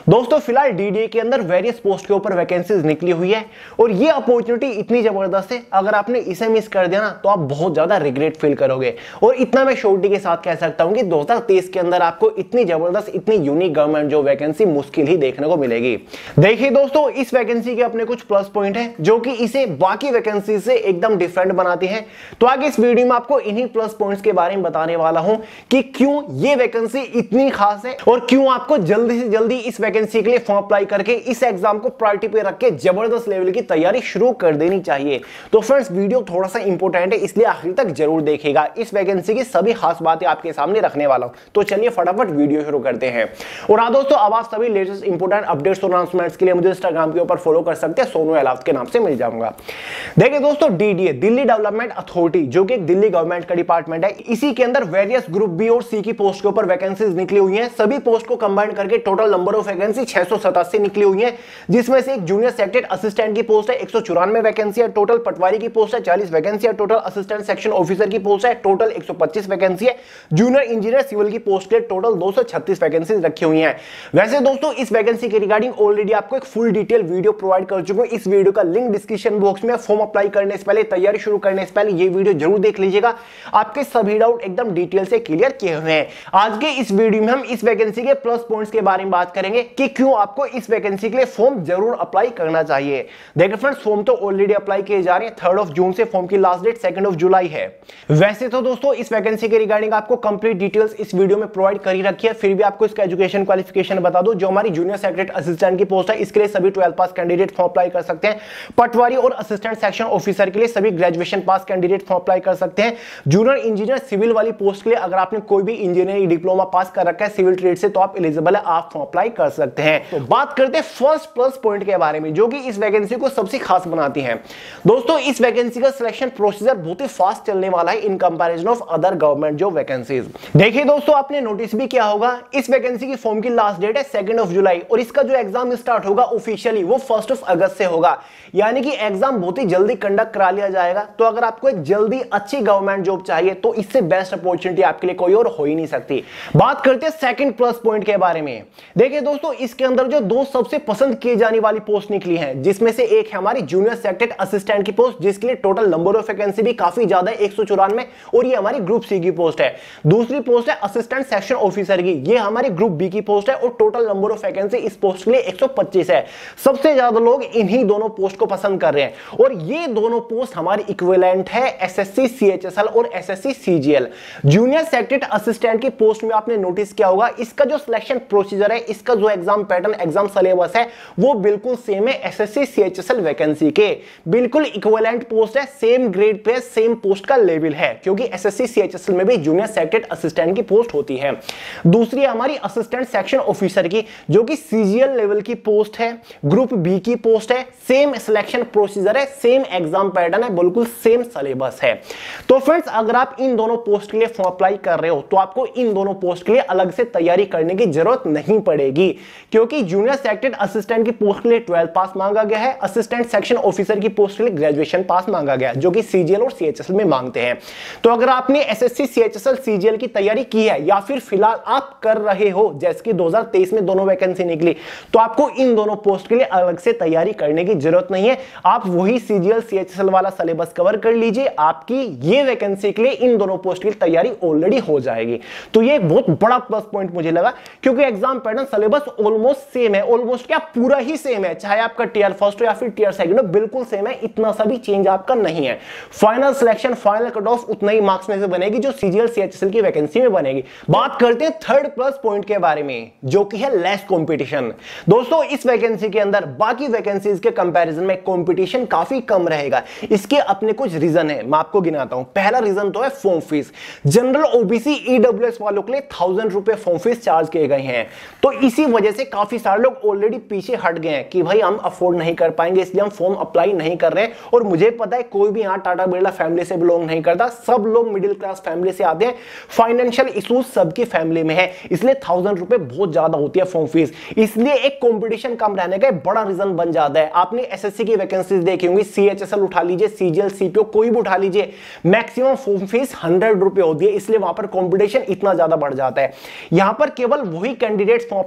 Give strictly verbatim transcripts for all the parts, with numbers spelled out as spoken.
दोस्तों फिलहाल डीडीए के अंदर वेरियस पोस्ट के ऊपर वैकेंसीज निकली हुई है और ये अपॉर्चुनिटी इतनी जबरदस्त है, अगर आपने इसे मिस कर दिया ना तो आप बहुत ज्यादा रिग्रेट फील करोगे। और इतना मैं श्योरिटी के साथ कह सकता हूं कि दो हज़ार तेईस के अंदर आपको इतनी जबरदस्त, इतनी यूनिक गवर्नमेंट जॉब वैकेंसी मुश्किल ही देखने को मिलेगी। देखिए दोस्तों, इस वैकेंसी के अपने कुछ प्लस पॉइंट है जो कि इसे बाकी वैकेंसी से एकदम डिफरेंट बनाती है। तो आगे इस वीडियो में आपको इन्हीं प्लस पॉइंट्स के बारे में बताने वाला हूं कि क्यों ये वैकेंसी इतनी खास है और क्यों आपको जल्दी से जल्दी इस वैकेंसी के लिए फॉर्म अप्लाई करके इस एग्जाम को प्रायोरिटी पे रख के जबरदस्त लेवल की तैयारी शुरू कर देनी चाहिए। तो फ्रेंड्स, वीडियो थोड़ा सा इंपॉर्टेंट है, इसलिए आखिर तक जरूर देखिएगा। इस वैकेंसी की सभी खास बातें आपके सामने रखने वाला हूं। तो चलिए फटाफट वीडियो शुरू करते हैं। और हाँ दोस्तों, अब आप सभी लेटेस्ट इंपॉर्टेंट अपडेट्स और अनाउंसमेंट्स के लिए मुझे इंस्टाग्राम के ऊपर फॉलो कर सकते हैं, सोनू अलाउद के नाम से मिल जाऊंगा। देखिए दोस्तों, डीडीए दिल्ली डेवलपमेंट अथॉरिटी, जो कि एक दिल्ली गवर्नमेंट का डिपार्टमेंट है, इसी के अंदर वेरियस ग्रुप बी और सी की पोस्ट के ऊपर वैकेंसीज निकली हुई हैं। सभी पोस्ट को कंबाइन करके टोटल नंबर ऑफ वैकेंसी छह सौ सतासी निकली हुई है, जिसमें से एक जूनियर सेक्रेटरी असिस्टेंट की पोस्ट है, एक सौ चौरानवे वैकेंसी है टोटल। पटवारी की पोस्ट है, चालीस वैकेंसी है टोटल। असिस्टेंट सेक्शन ऑफिसर की पोस्ट है, टोटल एक सौ पच्चीस वैकेंसी है। जूनियर इंजीनियर सिविल की पोस्ट के टोटल दो सौ छत्तीस वैकेंसी रखी हुई हैं। वैसे दोस्तों, इस वैकेंसी के रिगार्डिंग ऑलरेडी आपको एक फुल डिटेल वीडियो प्रोवाइड कर चुका हूं। इस वीडियो का लिंक डिस्क्रिप्शन बॉक्स में। फॉर्म अप्लाई करने से पहले, तैयारी शुरू करने से पहले ये वीडियो जरूर देख लीजिएगा। आपके सभी डाउट एकदम डिटेल से क्लियर किए हुए हैं। आज के इस वीडियो में हम इस वैकेंसी के प्लस पॉइंट्स के बारे में बात करेंगे कि क्यों आपको इस वैकेंसी के लिए फॉर्म जरूर अप्लाई करना चाहिए। देखिए फ्रेंड्स, फॉर्म तो ऑलरेडी अप्लाई किए जा रहे हैं। थर्ड ऑफ जून से फॉर्म की last date second of July है। वैसे तो दोस्तों, इस वैकेंसी के रिगार्डिंग आपको कंप्लीट डिटेल्स इस वीडियो में प्रोवाइड कर ही रखी है, फिर भी आपको इसका एजुकेशन क्वालिफिकेशन बता दूं। जो हमारी जूनियर सेक्रेटरी असिस्टेंट की पोस्ट है, इसके लिए सभी twelfth pass candidate form apply कर सकते हैं। पटवारी और असिस्टेंट सेक्शन ऑफिसर के लिए सभी graduation pass candidate form apply कर सकते हैं। जूनियर इंजीनियर सिविल वाली पोस्ट के लिए अगर आपने कोई भी इंजीनियरिंग डिप्लोमा पास कर रखा है सिविल ट्रेड से, तो आप एलिजिबल है, आप फॉर्म अप्लाई कर सकते हैं। तो बात करते हैं फर्स्ट प्लस पॉइंट के बारे में, जो कि इस वैकेंसी को सबसे खास बनाती है। दोस्तों, इस वैकेंसी का सिलेक्शन प्रोसीजर बहुत ही फास्ट चलने वाला है in comparison of other government job vacancies. देखिए दोस्तों, आपने नोटिस भी किया होगा, इस वैकेंसी की फॉर्म की लास्ट डेट है सेकंड ऑफ जुलाई और इसका जो एग्जाम स्टार्ट होगा ऑफिशियली वो फर्स्ट ऑफ अगस्त से होगा। यानी कि एग्जाम बहुत ही जल्दी कंडक्ट करा लिया जाएगा। तो अगर आपको एक जल्दी अच्छी गवर्नमेंट जॉब चाहिए तो इससे बेस्ट अपॉर्चुनिटी आपके लिए कोई और हो ही नहीं सकती। बात करते हैं सेकंड प्लस पॉइंट के बारे में। देखिए दोस्तों, इसके अंदर जो दो सबसे पसंद किए जाने वाली पोस्ट निकली हैं, जिसमें से एक है हमारी जूनियर सेक्रेटरी असिस्टेंट की पोस्ट, जिसके लिए टोटल नंबर ऑफ वैकेंसी भी काफी ज्यादा है, एक सौ चौरानवे, और ये हमारी ग्रुप सी की पोस्ट है। दूसरी पोस्ट है असिस्टेंट सेक्शन ऑफिसर की, ये हमारी ग्रुप बी की पोस्ट है और टोटल नंबर ऑफ वैकेंसी इस पोस्ट के लिए एक सौ पच्चीस है। सबसे ज्यादा लोग इन्हीं दोनों पोस्ट को पसंद कर रहे हैं और ये दोनों पोस्ट हमारी इक्विवेलेंट है एसएससी सीएचएसएल और SSC CGL. Junior secretary assistant की पोस्ट में आपने नोटिस किया होगा, इसका जो सिलेक्शन प्रोसीजर है, इसका जो एग्जाम पैटर्न, एग्जाम सिलेबस है, वो बिल्कुल सेम है एसएससी सीएचएसएल वैकेंसी के। बिल्कुल इक्विवेलेंट पोस्ट है, same grade pay same post का लेवल है, क्योंकि एसएससी सीएचएसएल में भी जूनियर सेक्रेटरी असिस्टेंट की पोस्ट होती है। दूसरी हमारी असिस्टेंट सेक्शन ऑफिसर की, जो कि सीजीएल लेवल की पोस्ट है, ग्रुप बी की पोस्ट है, सेम सिलेक्शन प्रोसीजर है, सेम एग्जाम पैटर्न है, बिल्कुल सेम सिलेबस है। तो फ्रेंड्स, अगर आप इन दोनों पोस्ट के लिए फॉर्म अप्लाई कर रहे हो तो आपको इन दोनों पोस्ट के लिए अलग से तैयारी करने की जरूरत नहीं पड़ेगी, क्योंकि जूनियर सेक्रेटरी असिस्टेंट की पोस्ट के लिए ट्वेल्थ पास मांगा गया है, असिस्टेंट सेक्शन ऑफिसर की पोस्ट के लिए ग्रेजुएशन पास मांगा गया है, जो कि सीजीएल और सीएचएसएल में मांगते हैं। तो अगर आपने एसएससी सीएचएसएल सीजीएल की तैयारी की है या फिर फिलहाल आप कर रहे हो, जैसे कि दो हज़ार तेईस में दोनों वैकेंसी निकली, तो आपको इन दोनों पोस्ट के लिए अलग से तैयारी करने की जरूरत नहीं है। आप वही सीजीएल सीएचएसएल वाला सिलेबस कवर कर लीजिए, आपकी ये वैकेंसी के लिए इन दोनों पोस्ट की तैयारी ऑलरेडी हो जाएगी। तो ये बहुत बड़ा प्लस पॉइंट मुझे लगा, क्योंकि exam pattern syllabus almost same है, ऑलमोस्ट क्या पूरा ही सेम है, चाहे आपका टीयर फर्स्ट हो या फिर टीयर सेकंड हो, बिल्कुल सेम है, इतना सा भी चेंज आपका नहीं है। Final selection, final cut off उतना ही मार्क्स में से बनेगी जो सीजीएल सीएचएसएल की वैकेंसी में बनेगी। बात करते हैं थर्ड प्लस पॉइंट के बारे में, जो कि है लेस कंपटीशन। दोस्तों, इस वैकेंसी के अंदर बाकी वैकेंसीज के कंपैरिजन में कंपटीशन काफी कम रहेगा। इसके अपने कुछ रीजन है, मैं आपको गिनाता हूं। पहला रीजन तो है form fees. General OBC EWS वालों के लिए थाउजेंड रुपए फॉर्म फीस चार्ज किए गए हैं, तो इसी वजह से काफी सारे लोग ऑलरेडी पीछे हट गए हैं कि भाई हम अफोर्ड नहीं कर पाएंगे, इसलिए हम फॉर्म अप्लाई नहीं कर रहे हैं। और मुझे पता है कोई भी यहाँ टाटा बिरला फैमिली से बिलोंग नहीं करता, सब लोग मिडिल क्लास फैमिली से आते हैं, फाइनेंशियल इश्यूज सबकी फैमिली में है, इसलिए थाउजेंड रुपए बहुत ज्यादा होती है फॉर्म फीस। इसलिए एक कंपटीशन कम रहने का बड़ा रीजन बन जाता है। आपने एसएससी की वैकेंसीज देखी होंगी, सीएचएसएल उठा लीजिए, सीजीएल सीपीओ कोई भी उठा लीजिए, मैक्सिमम फॉर्म फीस हंड्रेड रुपए होती है, इसलिए वहां पर कंपटीशन इतना ज्यादा बढ़ जाता है। यहां पर केवल वही कैंडिडेट्स फॉर्म अप्लाई कर रहे हैं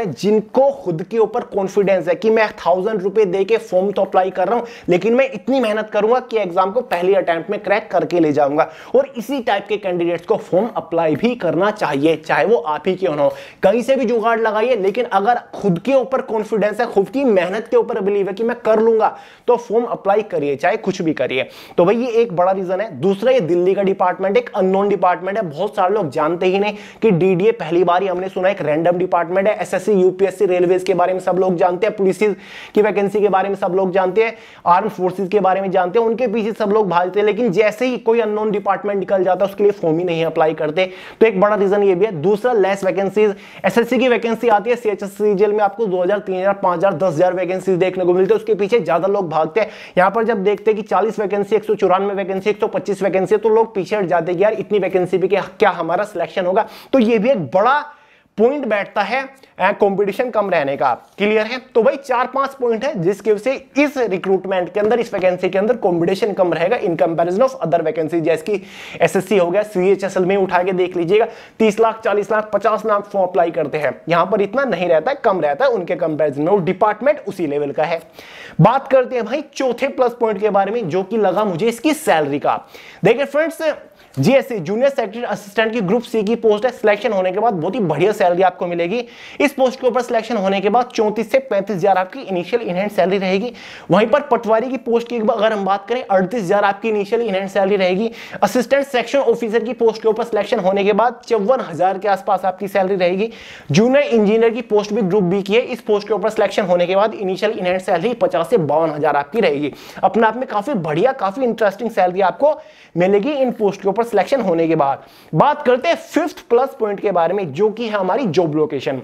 हैं जिनको खुद के ऊपर कॉन्फिडेंस है कि मैं थाउजेंड रुपए दे के फॉर्म तो अप्लाई कर रहा हूं, लेकिन मैं इतनी मेहनत करूंगा कि एग्जाम को पहली अटेम्प्ट में क्रैक करके ले जाऊंगा। और इसी टाइप के कैंडिडेट्स को फॉर्म अप्लाई भी करना चाहिए, चाहे वो आप ही क्यों ना हो। कहीं से भी जुगाड़ लगाइए, लेकिन अगर खुद के ऊपर कॉन्फिडेंस है, खुद की मेहनत के ऊपर बिलीव है कि मैं कर लूंगा, तो फॉर्म अप्लाई करिए, चाहे कुछ भी करिए। तो भाई ये एक बड़ा रीजन है। दूसरा, ये दिल्ली का डिपार्टमेंट एक अननोन डिपार्टमेंट है, बहुत सारे लोग जानते ही नहीं कि डीडीए पहली बार ही हमने सुना, एक रैंडम डिपार्टमेंट है। एसएससी, यूपीएससी, रेलवेज के बारे में सब लोग जानते हैं, पुलिस की वैकेंसी के बारे में सब लोग जानते हैं, आर्म फोर्सेस के बारे में जानते हैं, उनके पीछे सब लोग भागते हैं, लेकिन जैसे ही कोई अननोन डिपार्टमेंट निकल जाता है उसके लिए फॉर्म ही नहीं अप्लाई करते। तो एक बड़ा रीजन ये भी है। दूसरा, लेस वैकेंसीज। एसएससी की वैकेंसी आती है, सीएचएससीजीएल में आपको दो हजार, तीन हजार, पांच हजार, दस हजार वैकेंसी देखने को मिलती है, उसके पीछे ज्यादा लोग भागते हैं। यहां पर जब देखते हैं कि चालीस वैकेंसी, एक सौ चौरानवे वैकेंसी, एक सौ पच्चीस वैकेंसी, तो लोग पीछे हट जाते हैं कि यार इतनी वैकेंसी भी क्या हमारा सिलेक्शन होगा। तो ये भी एक बड़ा पॉइंट बैठता है कंपटीशन कम रहने का। क्लियर है? तो भाई चार पांच पॉइंट है जिसकी वजह से इस रिक्रूटमेंट के अंदर, इस वैकेंसी के अंदर कंपटीशन कम रहेगा in comparison of other vacancy, जैसे कि एसएससी हो गया, सीएचएसएल में उठा के देख लीजिएगा, तीस लाख, चालीस लाख, पचास लाख फॉर्म अप्लाई करते हैं। यहां पर इतना नहीं रहता है, कम रहता है उनके कंपैरिजन में, वो डिपार्टमेंट उसी लेवल का है। बात करते हैं भाई चौथे प्लस पॉइंट के बारे में, जो कि लगा मुझे इसकी सैलरी का। देखिए friends, GSC junior secretary assistant की ग्रुप सी की पोस्ट है। सिलेक्शन होने के बाद बहुत ही बढ़िया सैलरी आपको मिलेगी। इस पोस्ट के ऊपर सिलेक्शन होने के बाद चौंतीस से पैंतीस हजार आपकी इनिशियल इन हैंड सैलरी रहेगी। वहीं पर पटवारी की पोस्ट की अगर हम बात करें, अड़तीस हजार आपकी इनिशियल इन हैंड सैलरी रहेगी। असिस्टेंट सेक्शन ऑफिसर की पोस्ट के ऊपर सिलेक्शन होने के बाद चौवन हजार के आसपास आपकी सैलरी रहेगी। जूनियर इंजीनियर की पोस्ट भी ग्रुप बी की है। इस पोस्ट के ऊपर सिलेक्शन होने के बाद इनिशियल इन हैंड सैलरी पचास से बावन हजार आपकी रहेगी। अपने आप में काफी बढ़िया, काफी इंटरेस्टिंग सैलरी आपको मिलेगी इन पोस्ट के ऊपर सिलेक्शन होने के बाद। बात करते हैं फिफ्थ प्लस पॉइंट के बारे में, जो कि है हमारी जॉब लोकेशन।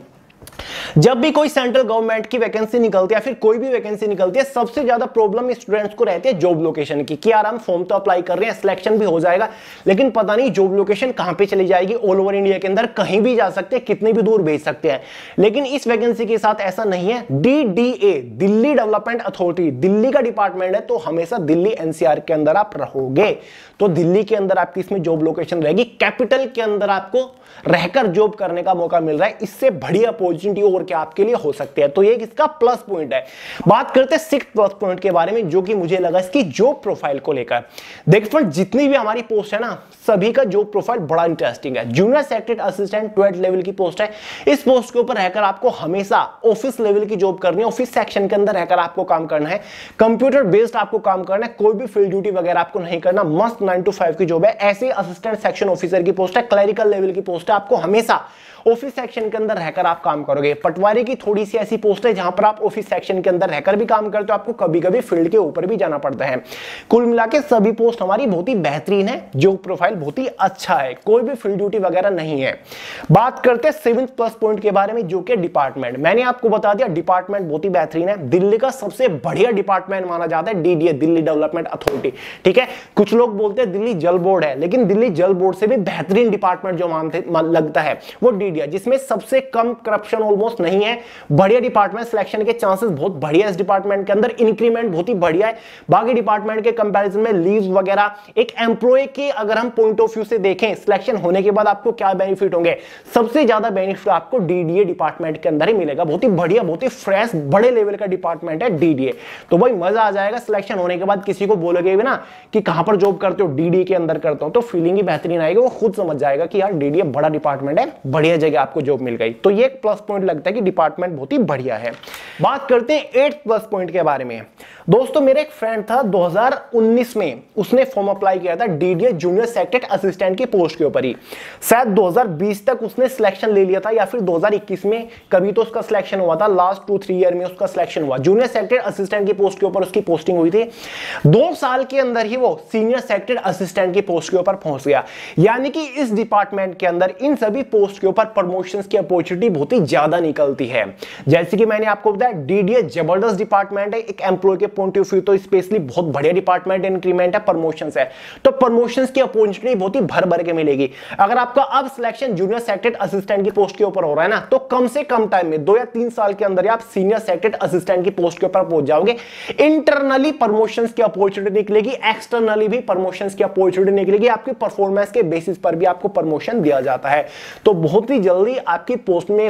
जब भी कोई सेंट्रल गवर्नमेंट की वैकेंसी निकलती है, फिर कोई भी वैकेंसी निकलती है, सबसे ज्यादा प्रॉब्लम स्टूडेंट्स को रहती है जॉब लोकेशन की, कि यार हम फॉर्म तो अप्लाई कर रहे हैं, सिलेक्शन भी हो जाएगा, लेकिन पता नहीं जॉब लोकेशन कहां पे चली जाएगी। ऑल ओवर इंडिया के अंदर कहीं भी जा सकते हैं, कितनी भी दूर भेज सकते हैं, लेकिन इस वैकेंसी के साथ ऐसा नहीं है। DDA, Delhi development authority, Delhi का डिपार्टमेंट है, तो हमेशा दिल्ली एनसीआर के अंदर आप रहोगे, तो दिल्ली के अंदर आपकी इसमें जॉब लोकेशन रहेगी। कैपिटल के अंदर आपको रहकर जॉब करने का मौका मिल रहा है, इससे बड़ी अपॉर्चुनिटी और क्या आपके लिए हो सकती है, तो ये इसका प्लस पॉइंट है। बात करते हैं सिक्स प्लस पॉइंट के बारे में, जो कि मुझे लगा इसकी जॉब प्रोफाइल को लेकर। देखिए फ्रेंड, जितनी भी हमारी पोस्ट है ना, सभी का जॉब प्रोफाइल बड़ा इंटरेस्टिंग है। Junior secretary assistant twelfth level की पोस्ट है। इस पोस्ट के ऊपर रहकर आपको हमेशा ऑफिस लेवल की जॉब करनी है, ऑफिस सेक्शन के अंदर रहकर आपको काम करना है, कंप्यूटर बेस्ड आपको काम करना है, कोई भी फील्ड ड्यूटी वगैरह आपको नहीं करना, मस्त नाइन टू फाइव की जॉब है। ऐसे असिस्टेंट सेक्शन ऑफिसर की पोस्ट है, क्लरिकल लेवल की पोस्ट है, आपको हमेशा ऑफिस सेक्शन के अंदर रहकर आप काम करोगे। पटवारी की थोड़ी सी ऐसी पोस्ट है जहां पर आप ऑफिस सेक्शन के अंदर रहकर भी काम करते हो, आपको कभी कभी फील्ड के ऊपर भी जाना पड़ता है। कुल मिलाके सभी पोस्ट हमारी बहुत ही बेहतरीन है, जो प्रोफाइल बहुत ही अच्छा है, कोई भी फील्ड ड्यूटी वगैरह नहीं है। बात करते हैं सेवेंथ प्लस पॉइंट के बारे में, जो कि डिपार्टमेंट। मैंने आपको बता दिया डिपार्टमेंट बहुत ही बेहतरीन है, दिल्ली का सबसे बढ़िया डिपार्टमेंट माना जाता है डीडीए, दिल्ली डेवलपमेंट अथॉरिटी। ठीक है, कुछ लोग बोलते हैं दिल्ली जल बोर्ड है, लेकिन दिल्ली जल बोर्ड से भी बेहतरीन डिपार्टमेंट जो मानते लगता है वो डीडीए, जिसमें सबसे कम करप्शन ऑलमोस्ट नहीं है, बढ़िया डिपार्टमेंट, सिलेक्शन के चांसेस बहुत बढ़िया इस डिपार्टमेंट के अंदर, इंक्रीमेंट बहुत ही बढ़िया है बाकी डिपार्टमेंट के कंपैरिजन में। लीव्स वगैरह, एक एम्प्लॉय के अगर हम पॉइंट ऑफ व्यू से देखें, सिलेक्शन होने के बाद आपको क्या बेनिफिट होंगे, सबसे ज्यादा बेनिफिट आपको डीडीए डिपार्टमेंट के अंदर ही मिलेगा। बहुत ही बढ़िया, बहुत ही फ्रेश, बड़े लेवल का डिपार्टमेंट है डीडीए, तो भाई मजा आ जाएगा। सिलेक्शन होने के बाद किसी को बोलोगे भी ना कि कहां पर जॉब करते हो, डीडीए के अंदर करता हूं, तो फीलिंग ही बेहतरीन आएगी, वो खुद समझ जाएगा कि यार डीडीए बड़ा डिपार्टमेंट है, बढ़िया जगह आपको जॉब मिल गई। तो ये एक प्लस पॉइंट लगता है कि डिपार्टमेंट बहुत ही बढ़िया है। बात करते हैं एट प्लस पॉइंट के बारे में। दोस्तों, मेरा एक फ्रेंड था दो हज़ार उन्नीस में, उसने फॉर्म अप्लाई किया था डीडीए जूनियर सेक्रेटरी असिस्टेंट की पोस्ट के ऊपर ही। शायद दो हज़ार बीस तक उसने सिलेक्शन ले लिया था, या फिर दो हज़ार इक्कीस में कभी तो उसका सिलेक्शन हुआ था, लास्ट टू थ्री ईयर में उसका सिलेक्शन हुआ। जूनियर सेक्रेटरी असिस्टेंट की पोस्ट के ऊपर उसकी पोस्टिंग हुई थी। दो साल के अंदर ही वो सीनियर सेक्रेटरी असिस्टेंट की पोस्ट के ऊपर पहुंच गया। यानी कि इस डिपार्टमेंट के अंदर इन सभी पोस्ट के ऊपर प्रमोशंस की अपॉर्चुनिटी बहुत ही ज्यादा निकलती है। जैसे कि मैंने आपको बताया, डीडीए जबरदस्त डिपार्टमेंट है, एक एम्प्लॉय के पॉइंट ऑफ व्यू तो स्पेशली बहुत बढ़िया डिपार्टमेंट, इंक्रीमेंट है, प्रमोशंस है, तो प्रमोशंस की अपॉर्चुनिटी बहुत ही भर भर के मिलेगी। अगर आपका अब सिलेक्शन जूनियर सेक्रेटरी असिस्टेंट की पोस्ट के ऊपर हो रहा है ना, तो कम से कम टाइम में दो या तीन साल के अंदर आप सीनियर सेक्रेटरी असिस्टेंट की पोस्ट के ऊपर पहुंच जाओगे। इंटरनली प्रमोशंस की अपॉर्चुनिटी निकलेगी, एक्सटर्नली भी प्रमोशंस की अपॉर्चुनिटी निकलेगी, आपकी परफॉर्मेंस के बेसिस पर भी आपको प्रमोशन दिया जाता है। तो बहुत ही जल्दी आपकी पोस्ट में रैंक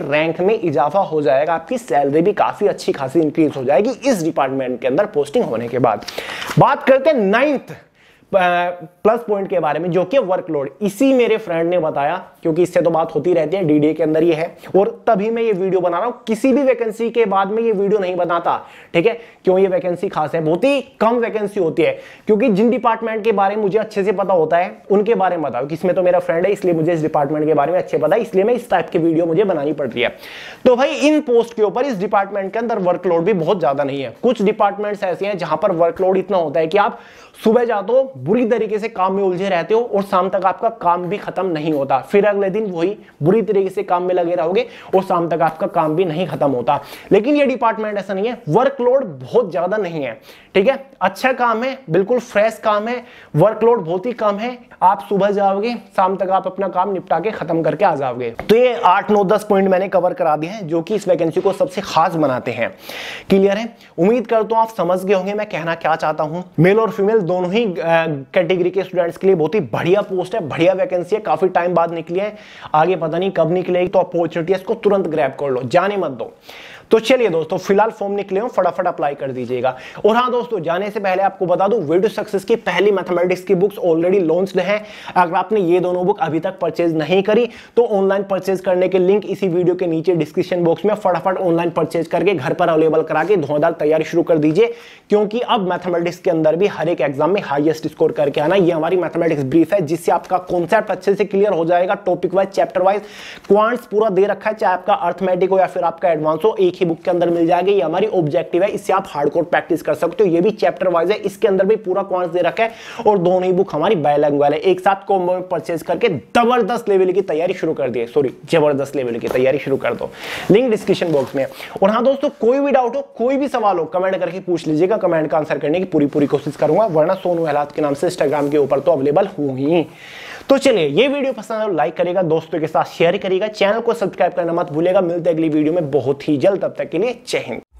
में इजाफा हो जाएगा, आपकी सैलरी भी काफी अच्छी खासी इंक्रीज हो जाएगी इस डिपार्टमेंट के अंदर पोस्टिंग होने के बाद। बात करते हैं नाइन्थ प्लस पॉइंट के बारे में, जो कि वर्कलोड। इसी मेरे फ्रेंड ने बताया, क्योंकि इससे तो बात होती रहती है, डीडीए के अंदर ये है, और तभी मैं ये वीडियो बना रहा हूं। किसी भी वैकेंसी के बाद में ये वीडियो नहीं बनाता, ठीक है। क्यों ये वैकेंसी खास है, बहुत ही कम वैकेंसी होती है, क्योंकि जिन डिपार्टमेंट के बारे में मुझे अच्छे से पता होता है उनके बारे में बताओ। इसमें तो मेरा फ्रेंड है, इसलिए मुझे इस डिपार्टमेंट के बारे में अच्छे पता है, इसलिए मैं इस टाइप की वीडियो मुझे बनानी पड़ रही है। तो भाई इन पोस्ट के ऊपर इस डिपार्टमेंट के अंदर वर्कलोड भी बहुत ज्यादा नहीं है। कुछ डिपार्टमेंट्स ऐसे हैं जहां पर वर्कलोड इतना होता है कि आप सुबह जाते हो, बुरी तरीके से काम में उलझे रहते हो, और शाम तक आपका काम भी खत्म नहीं होता। फिर अगले दिन वही बुरी तरीके से काम में लगे रहोगे और शाम तक आपका काम भी नहीं खत्म होता। लेकिन ये डिपार्टमेंट ऐसा नहीं है, वर्कलोड बहुत ज्यादा नहीं है, ठीक है। अच्छा काम है, बिल्कुल फ्रेश काम है, वर्कलोड बहुत ही कम है। आप सुबह जाओगे, शाम तक आप अपना काम निपटा के खत्म करके आ जाओगे। तो ये आठ नौ दस पॉइंट मैंने कवर करा दिए हैं, जो कि इस वैकेंसी को सबसे खास बनाते हैं। क्लियर है? उम्मीद करता हूं आप समझ गए होंगे मैं कहना क्या चाहता हूं। मेल और फीमेल दोनों ही कैटेगरी के स्टूडेंट्स के लिए बहुत ही बढ़िया पोस्ट है, बढ़िया वैकेंसी है, काफी टाइम बाद निकली है, आगे पता नहीं कब निकलेगी। तो अपॉर्चुनिटी है, इसको तुरंत ग्रैब कर लो, जाने मत दो। तो चलिए दोस्तों, फिलहाल फॉर्म निकले हो, फटाफट अप्लाई कर दीजिएगा। और हाँ दोस्तों, जाने से पहले आपको बता दूं, वे टू सक्सेस की पहली मैथमेटिक्स की बुक्स ऑलरेडी लॉन्च्ड है। अगर आपने ये दोनों बुक अभी तक परचेज नहीं करी तो ऑनलाइन परचेज करने के लिंक इसी वीडियो के नीचे डिस्क्रिप्शन बॉक्स में, फटाफट ऑनलाइन परचेज करके घर पर अवेलेबल करा के धुआंधार तैयारी शुरू कर दीजिए। क्योंकि अब मैथमेटिक्स के अंदर भी हर एक एग्जाम में हाईएस्ट स्कोर करके आना, ये हमारी मैथमेटिक्स ब्रीफ है, जिससे आपका कॉन्सेप्ट अच्छे से क्लियर हो जाएगा। Topic wise, chapter wise quants पूरा दे रखा है, चाहे आपका अर्थमेटिक हो या फिर आपका एडवांस हो, एक ही बुक के अंदर मिल जाएगा। ये हमारी ऑब्जेक्टिव है, इससे आप हार्डकोर प्रैक्टिस कर सकते हो। ये भी चैप्टर वाइज है, इसके अंदर भी पूरा क्वांट्स दे रखा है, और दोनों ही बुक हमारी बायलैंग्वेज है। एक साथ कॉम्बो में परचेज करके जबरदस्त लेवल की तैयारी शुरू कर दी, सॉरी जबरदस्त लेवल की तैयारी शुरू कर दो, लिंक डिस्क्रिप्शन बॉक्स में। और हाँ दोस्तों, कोई भी डाउट हो, कोई भी सवाल हो, कमेंट करके पूछ लीजिएगा, कमेंट का आंसर करने की पूरी पूरी कोशिश करूंगा, वरना सोनू अहलात के नाम से इंस्टाग्राम के ऊपर तो अवेलेबल हूं ही। तो चलिए, ये वीडियो पसंद आए लाइक करेगा, दोस्तों के साथ शेयर करेगा, चैनल को सब्सक्राइब करना मत भूलेगा। मिलते हैं अगली वीडियो में बहुत ही जल्द, तब तक के लिए जय हिंद।